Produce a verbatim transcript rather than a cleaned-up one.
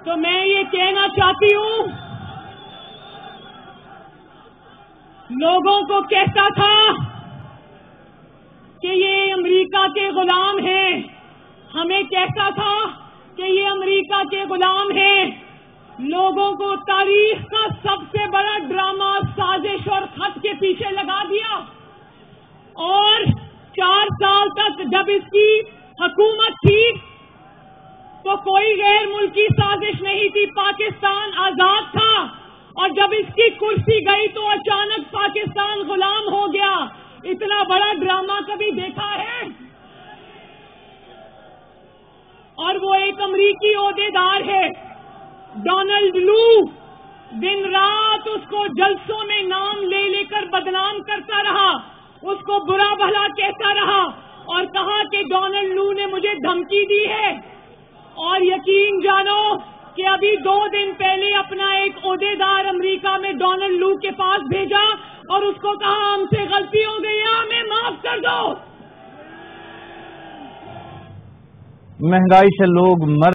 تو میں یہ کہنا چاہتی ہوں، لوگوں کو کہتا تھا کہ یہ امریکہ کے غلام ہیں، ہمیں کہتا تھا کہ یہ امریکہ کے غلام ہیں، لوگوں کو تاریخ کا سب سے بڑا ڈرامہ، سازش اور خط کے پیچھے لگا دیا، اور چار سال تک جب اس کی حکومت تھی تو کوئی غیر ملکی سازش نہیں تھی، پاکستان آزاد تھا، اور جب اس کی کرسی گئی تو اچانک پاکستان غلام ہو گیا۔ اتنا بڑا ڈرامہ کبھی دیکھا ہے؟ اور وہ ایک امریکی عہدیدار ہے، ڈونلڈ لو، دن رات اس کو جلسوں میں نام لے لے کر بدنام کرتا رہا، اس کو برا بھلا کہتا رہا، اور کہا کہ ڈونلڈ لو نے مجھے دھمکی دی ہے۔ اور یقین جانو کہ ابھی دو دن پہلے اپنا ایک عہدیدار امریکہ میں ڈونلڈ لو کے پاس بھیجا اور اس کو کہا ہم سے غلطی ہو گئی، ہمیں معاف کر دو۔ مہنگائی سے لوگ مر